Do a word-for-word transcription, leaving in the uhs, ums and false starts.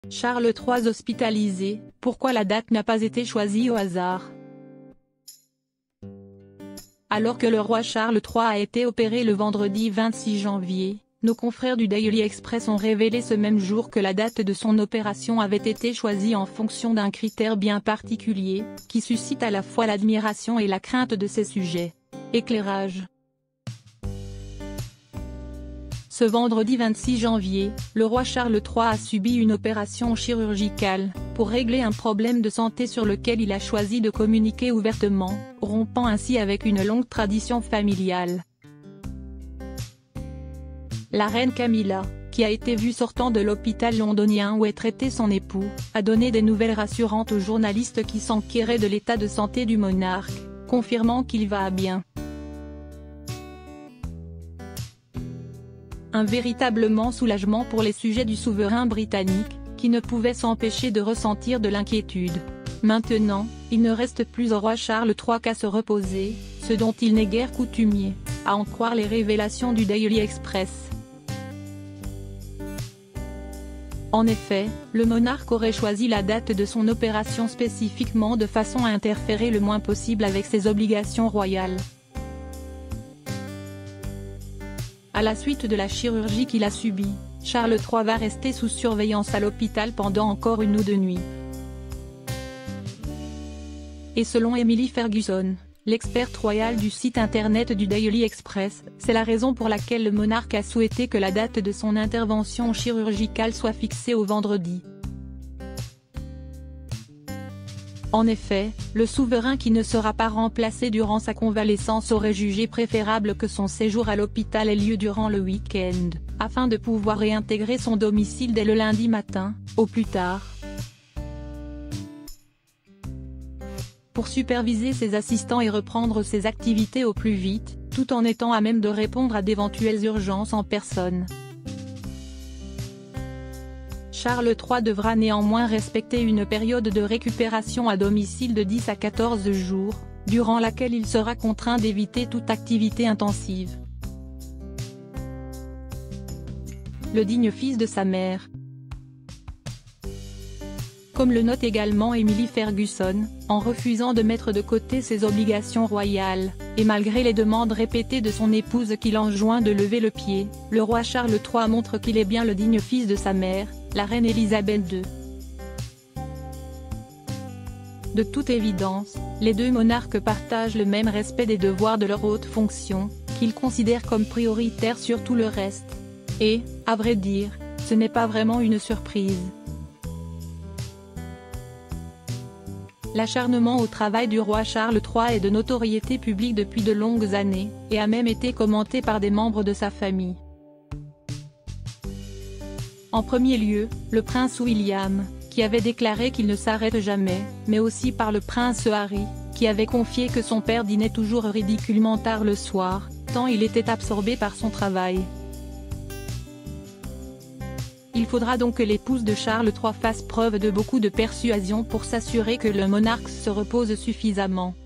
Charles trois hospitalisé, pourquoi la date n'a pas été choisie au hasard? Alors que le roi Charles trois a été opéré le vendredi vingt-six janvier, nos confrères du Daily Express ont révélé ce même jour que la date de son opération avait été choisie en fonction d'un critère bien particulier, qui suscite à la fois l'admiration et la crainte de ses sujets. Éclairage. Ce vendredi vingt-six janvier, le roi Charles trois a subi une opération chirurgicale, pour régler un problème de santé sur lequel il a choisi de communiquer ouvertement, rompant ainsi avec une longue tradition familiale. La reine Camilla, qui a été vue sortant de l'hôpital londonien où est traité son époux, a donné des nouvelles rassurantes aux journalistes qui s'enquéraient de l'état de santé du monarque, confirmant qu'il va bien. Un véritablement soulagement pour les sujets du souverain britannique, qui ne pouvaient s'empêcher de ressentir de l'inquiétude. Maintenant, il ne reste plus au roi Charles trois qu'à se reposer, ce dont il n'est guère coutumier, à en croire les révélations du Daily Express. En effet, le monarque aurait choisi la date de son opération spécifiquement de façon à interférer le moins possible avec ses obligations royales. À la suite de la chirurgie qu'il a subie, Charles trois va rester sous surveillance à l'hôpital pendant encore une ou deux nuits. Et selon Emily Ferguson, l'experte royale du site internet du Daily Express, c'est la raison pour laquelle le monarque a souhaité que la date de son intervention chirurgicale soit fixée au vendredi. En effet, le souverain qui ne sera pas remplacé durant sa convalescence aurait jugé préférable que son séjour à l'hôpital ait lieu durant le week-end, afin de pouvoir réintégrer son domicile dès le lundi matin, au plus tard. Pour superviser ses assistants et reprendre ses activités au plus vite, tout en étant à même de répondre à d'éventuelles urgences en personne. Charles trois devra néanmoins respecter une période de récupération à domicile de dix à quatorze jours, durant laquelle il sera contraint d'éviter toute activité intensive. Le digne fils de sa mère. Comme le note également Emily Ferguson, en refusant de mettre de côté ses obligations royales, et malgré les demandes répétées de son épouse qui l'enjoint de lever le pied, le roi Charles trois montre qu'il est bien le digne fils de sa mère, la reine Elisabeth deux. De toute évidence, les deux monarques partagent le même respect des devoirs de leur haute fonction, qu'ils considèrent comme prioritaires sur tout le reste. Et, à vrai dire, ce n'est pas vraiment une surprise. L'acharnement au travail du roi Charles trois est de notoriété publique depuis de longues années, et a même été commenté par des membres de sa famille. En premier lieu, le prince William, qui avait déclaré qu'il ne s'arrête jamais, mais aussi par le prince Harry, qui avait confié que son père dînait toujours ridiculement tard le soir, tant il était absorbé par son travail. Il faudra donc que l'épouse de Charles trois fasse preuve de beaucoup de persuasion pour s'assurer que le monarque se repose suffisamment.